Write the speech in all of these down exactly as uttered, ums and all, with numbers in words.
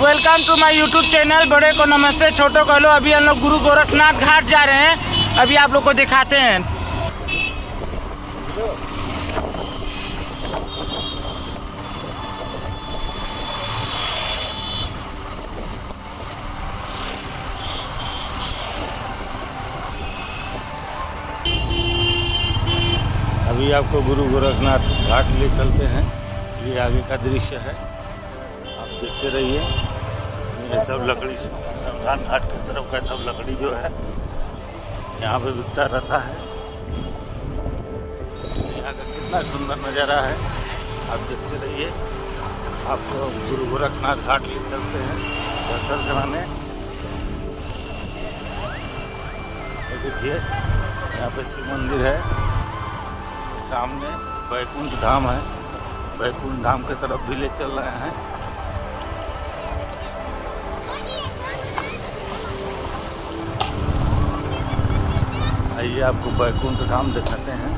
Welcome to my YouTube channel. बड़े को नमस्ते, छोटो को हेलो। अभी हम लोग गुरु गोरखनाथ घाट जा रहे हैं, अभी आप लोग को दिखाते हैं। अभी आपको गुरु गोरखनाथ घाट ले चलते हैं। ये आगे का दृश्य है, आप देखते रहिए। ये सब लकड़ी शमशान घाट की तरफ का सब लकड़ी जो है यहाँ पे बिकता रहता है। यहाँ का कितना सुंदर नज़ारा है, आप देखते रहिए। आपको गुरु गोरखनाथ घाट ले चलते हैं दर्शन कराने। देखिए यहाँ पे शिव मंदिर है, सामने बैकुंठ धाम है। बैकुंठ धाम की तरफ भी ले चल रहे हैं। आइए आपको बैकुंठ धाम दिखाते हैं।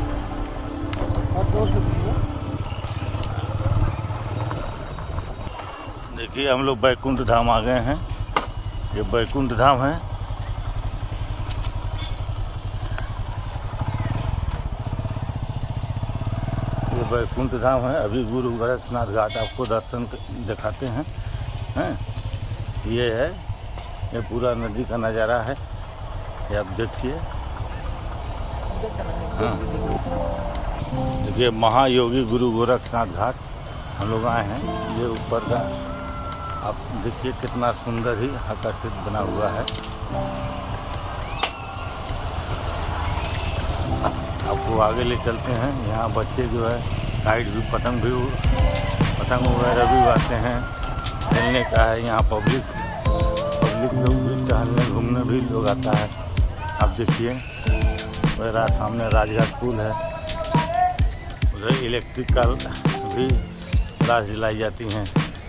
देखिए हम लोग बैकुंठ धाम आ गए हैं। ये बैकुंठ धाम है। बैकुंठ धाम है। अभी गुरु गोरखनाथ घाट आपको दर्शन दिखाते हैं। हैं ये है, ये पूरा नदी का नज़ारा है, ये आप देखिए। हाँ देखिए महायोगी गुरु गोरखनाथ घाट हम लोग आए हैं। ये ऊपर का आप देखिए कितना सुंदर ही आकर्षित बना हुआ है। आपको आगे ले चलते हैं। यहाँ बच्चे जो है काइट भी, पतंग भी पतंग वगैरह भी उड़ाते हैं। खेलने का है यहाँ। पब्लिक पब्लिक लोग भी टहलने घूमने भी लोग आता है। आप देखिए मेरा सामने राजघाट पुल है, उधर इलेक्ट्रिकल भी लाश जलाई जाती हैं।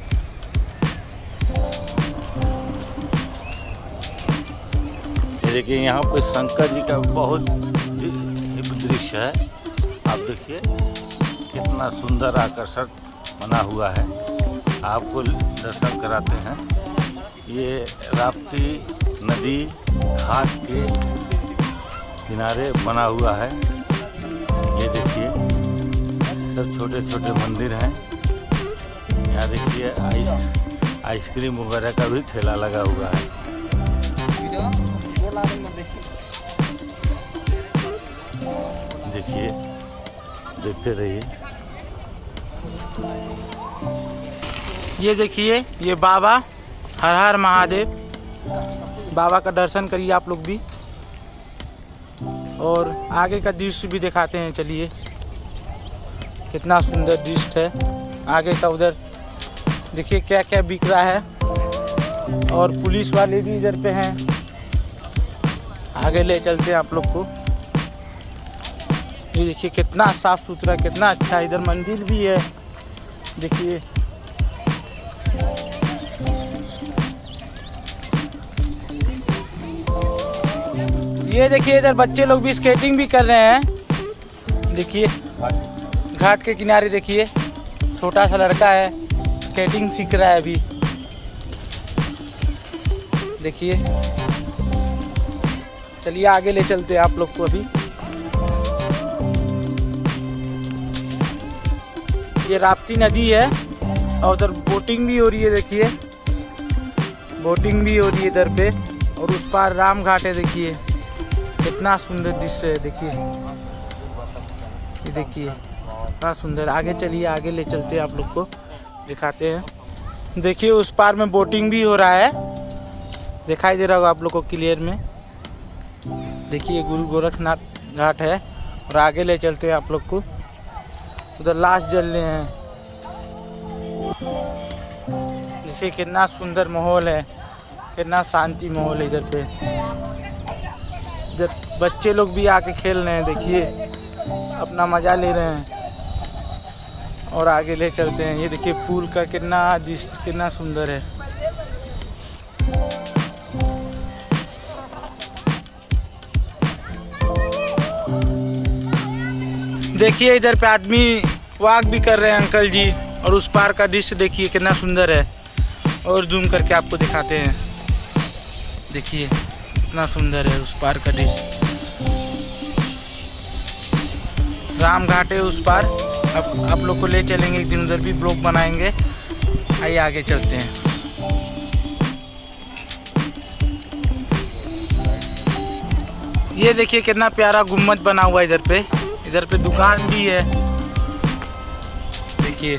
देखिए यहाँ पे शंकर जी का बहुत दृश्य है, आप देखिए कितना सुंदर आकर्षक बना हुआ है। आपको दर्शन कराते हैं। ये राप्ती नदी घाट के किनारे बना हुआ है। ये देखिए सब छोटे छोटे मंदिर हैं। यहाँ देखिए आइस आइसक्रीम वगैरह का भी ठेला लगा हुआ है। देखिए देखते रहिए। ये देखिए ये बाबा, हर हर महादेव। बाबा का दर्शन करिए आप लोग भी, और आगे का दृश्य भी दिखाते हैं। चलिए कितना सुंदर दृश्य है आगे का। उधर देखिए क्या क्या बिक रहा है, और पुलिस वाले भी इधर पे हैं। आगे ले चलते हैं आप लोग को। ये देखिए कितना साफ सुथरा, कितना अच्छा। इधर मंदिर भी है, देखिए। ये देखिए इधर बच्चे लोग भी स्केटिंग भी कर रहे हैं। देखिए घाट के किनारे देखिए छोटा सा लड़का है, स्केटिंग सीख रहा है अभी। देखिए चलिए आगे ले चलते हैं आप लोग को। अभी ये राप्ती नदी है, और उधर बोटिंग भी हो रही है। देखिए बोटिंग भी हो रही है इधर पे, और उस पार राम घाट है। देखिए कितना सुंदर दृश्य है। देखिए ये देखिए कितना सुंदर। आगे चलिए, आगे ले चलते हैं आप लोग को दिखाते हैं। देखिए उस पार में बोटिंग भी हो रहा है, दिखाई दे रहा होगा आप लोग को क्लियर में। देखिए गुरु गोरखनाथ घाट है, और आगे ले चलते हैं आप लोग को। उधर लाश जल रहे हैं। देखिए कितना सुंदर माहौल है, कितना शांति माहौल है इधर पे। इधर बच्चे लोग भी आके खेल रहे हैं, देखिए अपना मजा ले रहे हैं। और आगे ले चलते हैं। ये देखिए फूल का कितना दृश्य, कितना सुंदर है। देखिए इधर पे आदमी वॉक भी कर रहे हैं अंकल जी, और उस पार का दृश्य देखिए कितना सुंदर है। और जूम करके आपको दिखाते हैं। देखिए इतना सुंदर है उस पार का दृश्य। राम घाट है उस पार। अब आप लोग को ले चलेंगे, एक दिन उधर भी ब्लॉग बनाएंगे। आइए आगे चलते हैं। ये देखिए कितना प्यारा गुम्बद बना हुआ है इधर पे। इधर पे दुकान भी है। देखिए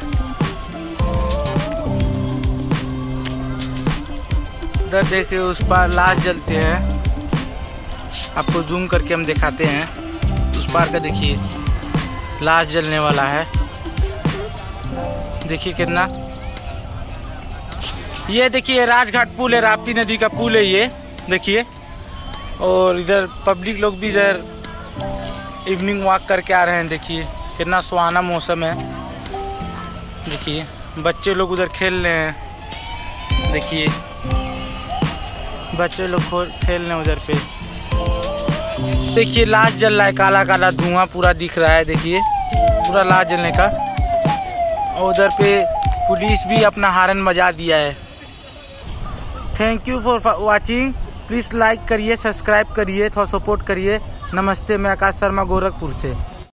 इधर देखिए उस पार लाश जलते हैं। आपको जूम करके हम दिखाते हैं। उस पार का देखिए लाश जलने वाला है। देखिए कितना। ये देखिए राजघाट पुल है, राप्ती नदी का पुल है ये। देखिए और इधर पब्लिक लोग भी इधर इवनिंग वॉक करके आ रहे हैं। देखिए कितना सुहाना मौसम है। देखिए बच्चे लोग उधर खेल रहे हैं। देखिए बच्चे लोग खेल रहे हैं उधर पे। देखिए लाश जल रहा है, काला काला धुआं पूरा दिख रहा है। देखिए पूरा लाश जलने का। और उधर पे पुलिस भी अपना हारन बजा दिया है। Thank you for watching. Please like करिए, सब्सक्राइब करिए, थोड़ा सपोर्ट करिए। नमस्ते, मैं आकाश शर्मा गोरखपुर से।